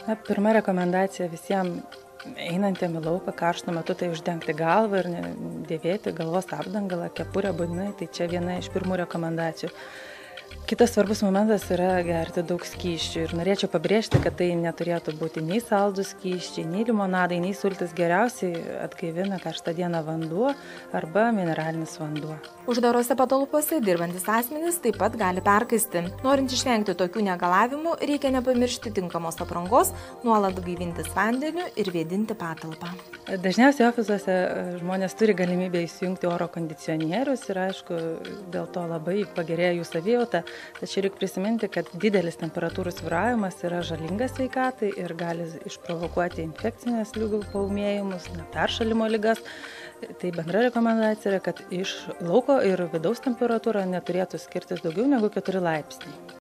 Pirma rekomendacija visiems einantiem į lauką karštu metu tai uždengti galvą ir dėvėti galvos apdangalą, kepurę būtinai, tai čia viena iš pirmų rekomendacijų. Kitas svarbus momentas yra gerti daug skysčių ir norėčiau pabrėžti, kad tai neturėtų būti nei saldūs skysčiai, nei limonadai, nei sultis. Geriausiai atgaivina karštą dieną vanduo arba mineralinis vanduo. Uždarose patalpose dirbantys asmenys taip pat gali perkaisti. Norint išvengti tokių negalavimų, reikia nepamiršti tinkamos aprangos, nuolat gaivintis vandeniu ir vėdinti patalpą. Dažniausiai ofisuose žmonės turi galimybę įsijungti oro kondicionierius ir aišku, dėl to labai pagerėja jų savijauta. Tačiau reikia prisiminti, kad didelis temperatūrų svyravimas yra žalingas sveikatai ir gali išprovokuoti infekcinės ligų paūmėjimus, peršalimo ligas. Tai bendra rekomendacija yra, kad iš lauko ir vidaus temperatūra neturėtų skirtis daugiau negu 4 laipsniai.